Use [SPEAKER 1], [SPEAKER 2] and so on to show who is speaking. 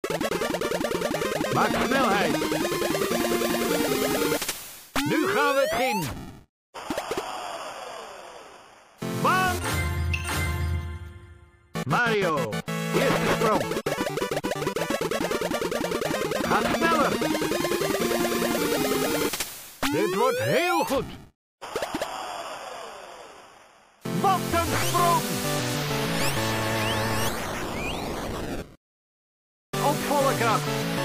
[SPEAKER 1] Maak snelheid. Nu gaan we het in. Bang! Mario, eerste sprong. Ga sneller. Dit wordt heel goed. Wat een sprong! Op volle kracht.